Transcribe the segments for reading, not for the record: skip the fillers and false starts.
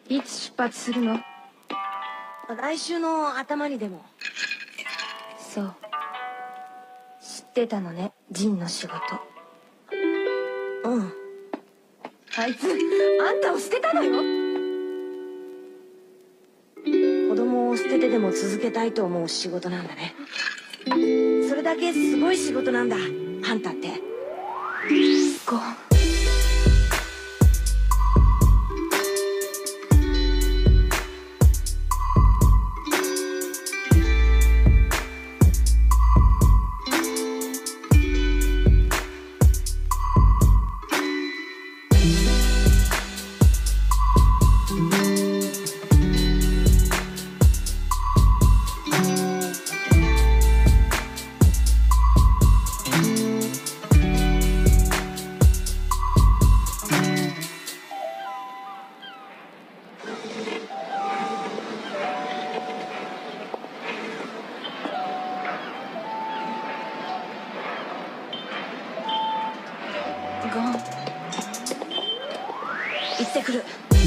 いつ出発するの？ 来週の頭にでも。 そう。知ってたのね、ジンの仕事。 うん。 あいつ、あんたを捨てたのよ。 子供を捨ててでも続けたいと思う仕事なんだね。それだけすごい仕事なんだ、ハンターって。 ゴン。ゴン。行ってくる。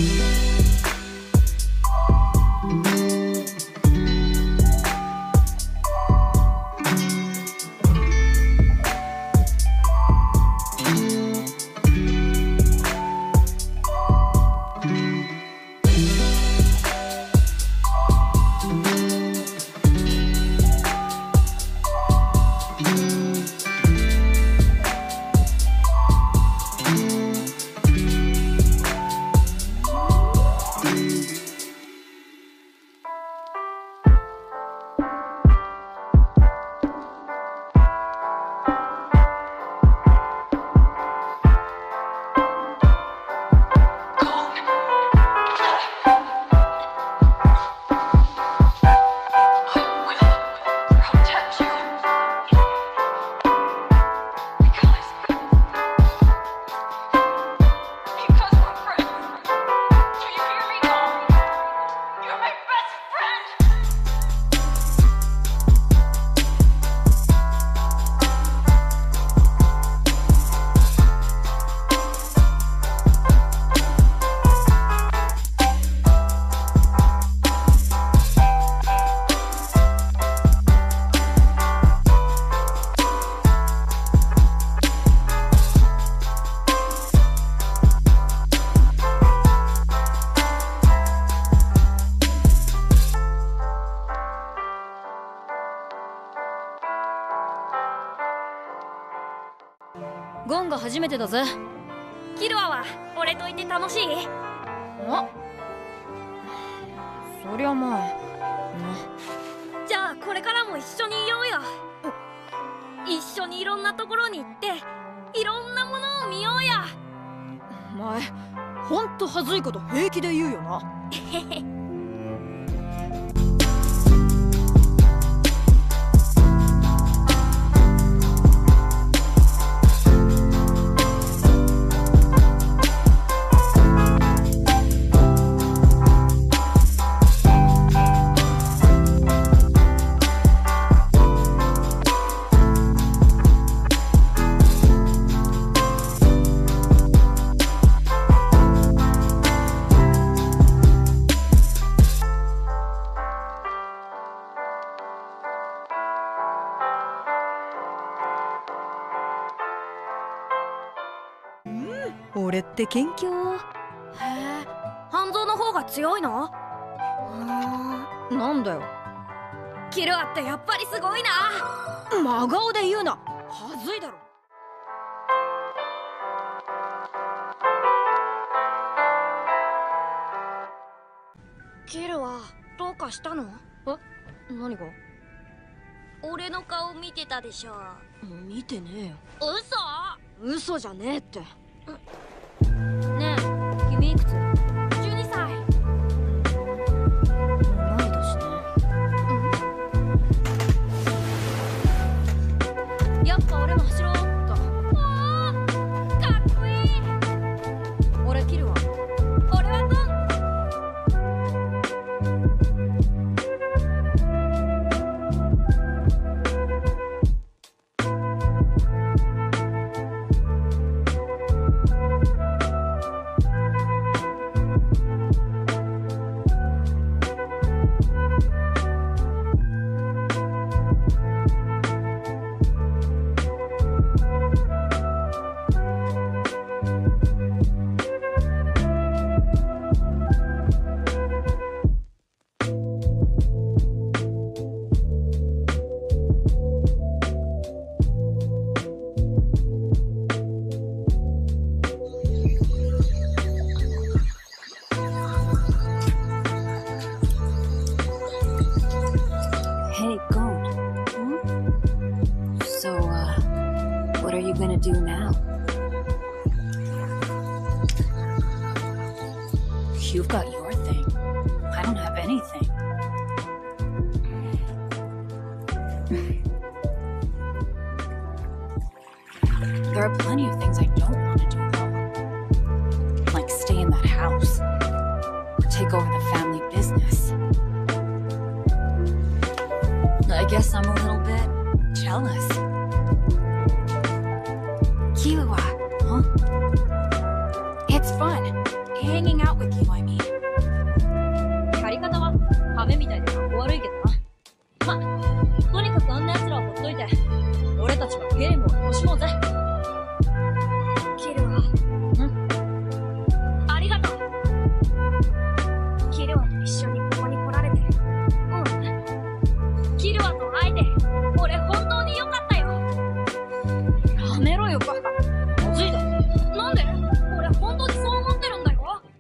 ゴンが初めてだぜ。 キルアは俺といて楽しい？ あ、そりゃまあ、 じゃあこれからも一緒にいようよ。一緒にいろんなところに行っていろんなものを見ようや。 お前ほんと恥ずいこと平気で言うよな。俺って謙虚。 へえ、半蔵の方が強いの？ なんだよ。 キルアってやっぱりすごいな。 真顔で言うな。はずいだろ。 キルアどうかしたの？ え、何が？ 俺の顔見てたでしょ。 見てねえよ。 嘘？ 嘘じゃねえって。 ねえ、君いくつ？12歳。 同い年ね。 やっぱ俺も走ろうっと。わあ、かっこいい。 俺キルは。 俺はゴン。 do now? You've got your thing. I don't have anything. There are plenty of things I don't want to do, though. Like stay in that house. Or take over the family business. I guess I'm a little bit jealous. Killua, huh? It's fun. Hanging out with you, I mean. やり方はハメみたいでかっこ悪いけどな。ま、とにかくあんな奴らをほっといて、俺たちはゲームを楽しもうぜ。キルア。ありがとう。キルアと一緒にここに来られてる。キルアと会えて、俺本当に良かったよ。やめろよ、バカ。まずいだろ。なんで？俺本当にそう思ってるんだよ。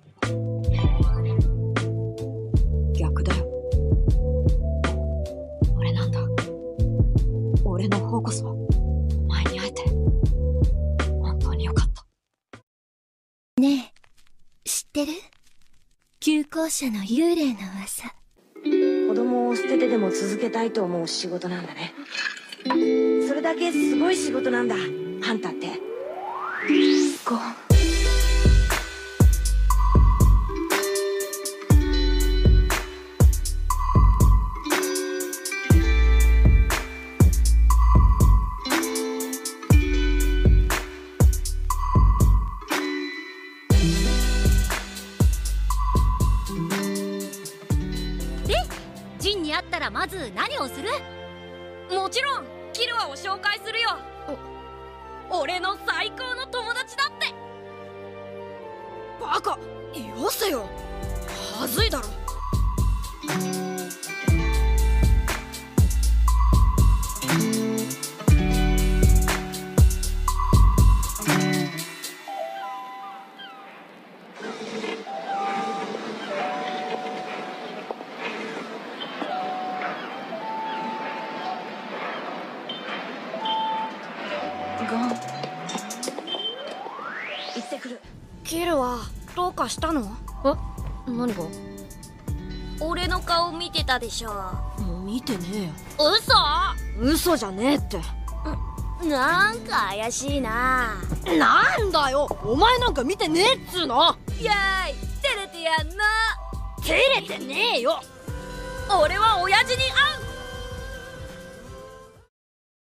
逆だよ。俺なんだ。俺の方こそ、お前に会えて、本当によかった。 ねえ、知ってる？旧校舎の幽霊の噂。 子供を捨ててでも続けたいと思う仕事なんだね。それだけすごい仕事なんだ、ハンターって。 ゴン。 ジンに会ったらまず何をする？もちろんキルアを紹介するよ。俺の最高の友達だって。 バカ、よせよ。はずいだろ。 ゴン、行ってくる。 キルア、どうかしたの？ 何が？ 俺の顔見てたでしょ。 見てね嘘？ 嘘じゃねえって。 なんか怪しいな。 なんだよ、お前なんか見てねえっつうの。 イエーイ、照れてやんな。 照れてねえよ。 俺は親父に会う。